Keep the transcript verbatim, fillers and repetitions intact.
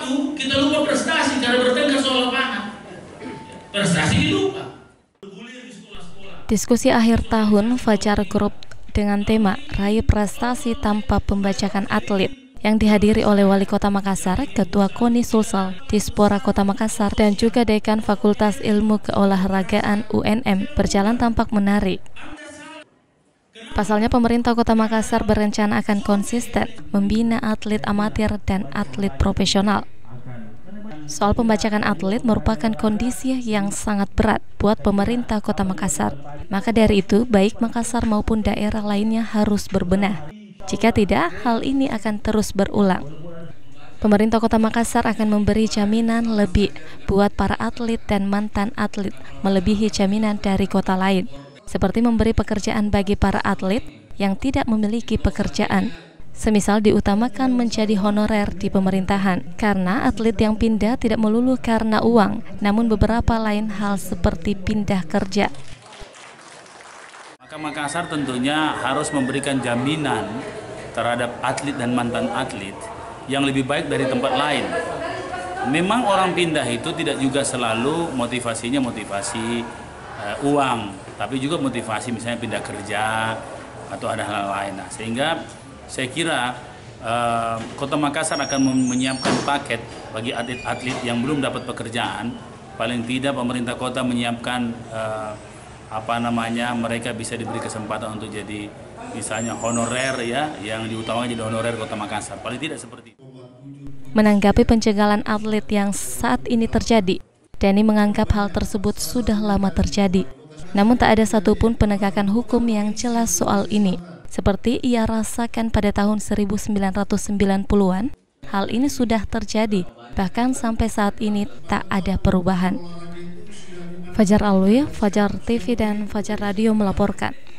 waktu kita lupa prestasi karena bertengkar soal lapangan. Prestasi dilupa. Diskusi akhir tahun Fajar Group dengan tema Raih Prestasi Tanpa Pembajakan Atlet yang dihadiri oleh Wali Kota Makassar, Ketua KONI Sulsel, Dispora Kota Makassar, dan juga Dekan Fakultas Ilmu Keolahragaan U N M berjalan tampak menarik. Pasalnya pemerintah Kota Makassar berencana akan konsisten membina atlet amatir dan atlet profesional. Soal pembajakan atlet merupakan kondisi yang sangat berat buat pemerintah Kota Makassar. Maka dari itu, baik Makassar maupun daerah lainnya harus berbenah. Jika tidak, hal ini akan terus berulang. Pemerintah Kota Makassar akan memberi jaminan lebih buat para atlet dan mantan atlet, melebihi jaminan dari kota lain, seperti memberi pekerjaan bagi para atlet yang tidak memiliki pekerjaan. Semisal diutamakan menjadi honorer di pemerintahan, karena atlet yang pindah tidak melulu karena uang, namun beberapa lain hal seperti pindah kerja. Maka Makassar tentunya harus memberikan jaminan terhadap atlet dan mantan atlet yang lebih baik dari tempat lain. Memang orang pindah itu tidak juga selalu motivasinya motivasi uh, uang, tapi juga motivasi misalnya pindah kerja atau ada hal lain. Nah, sehingga saya kira uh, Kota Makassar akan menyiapkan paket bagi atlet-atlet yang belum dapat pekerjaan. Paling tidak pemerintah kota menyiapkan uh, apa namanya mereka bisa diberi kesempatan untuk jadi misalnya honorer ya, yang diutamakan jadi honorer Kota Makassar. Paling tidak seperti itu. Menanggapi penjagalan atlet yang saat ini terjadi, Denny menganggap hal tersebut sudah lama terjadi. Namun tak ada satupun penegakan hukum yang jelas soal ini. Seperti ia rasakan pada tahun seribu sembilan ratus sembilan puluhan, hal ini sudah terjadi, bahkan sampai saat ini tak ada perubahan. Fajar Alwi, Fajar T V dan Fajar Radio melaporkan.